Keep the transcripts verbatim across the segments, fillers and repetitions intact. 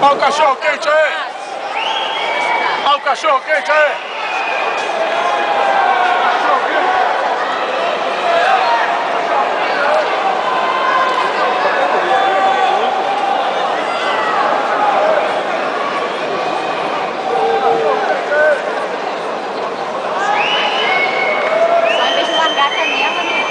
Olha o cachorro quente aí! Olha o cachorro quente aí! Só em vez de largar a canela, né?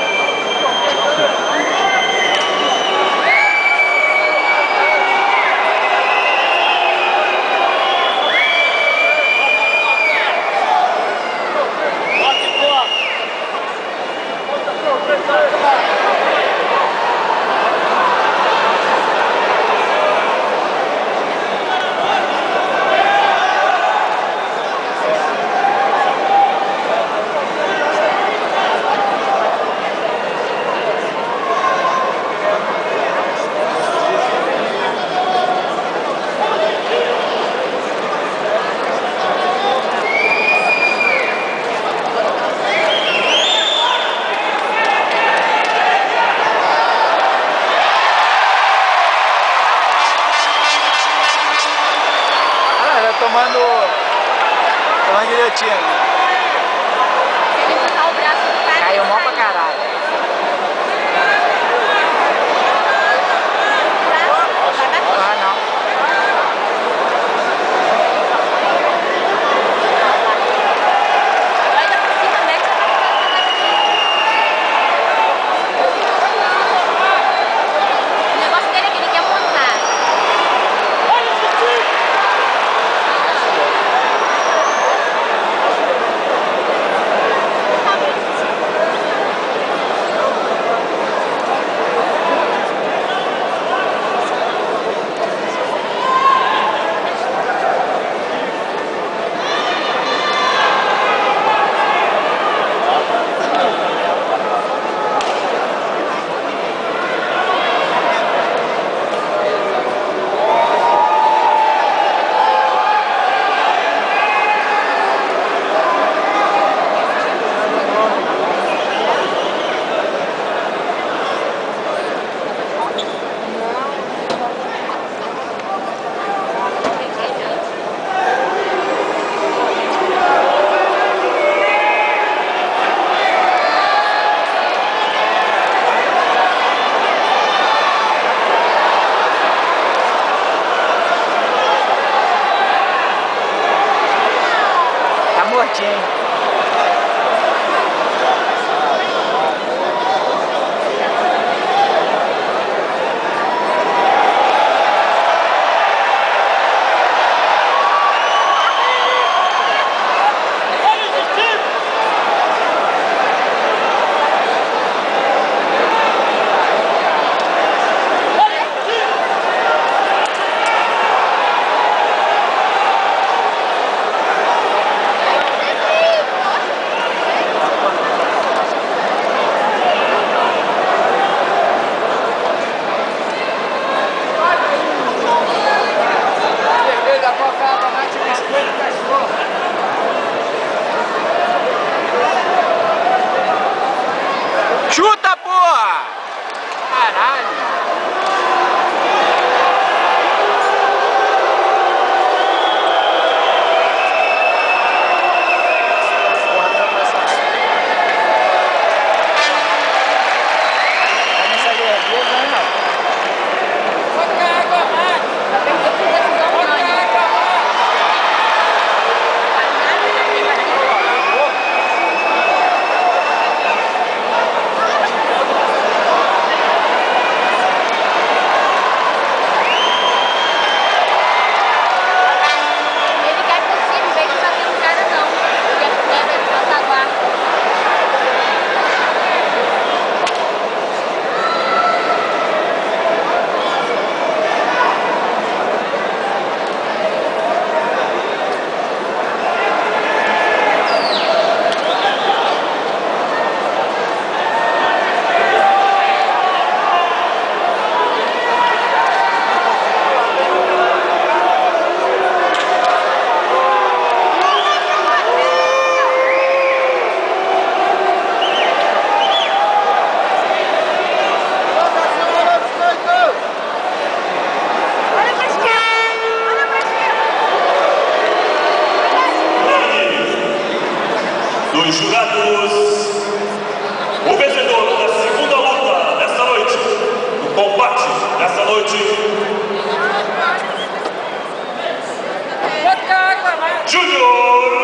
Tomando, tomando guilhotina. Se ele empurrar o braço do cara, Caiu ele mó cai. pra caralho. Vai bater. Ah, não. Vai dar por cima, mete a mão pra bater. O negócio dele é que ele quer montar. Tá mortinho. Senhores jurados, o vencedor da segunda luta desta noite, o combate desta noite, Júnior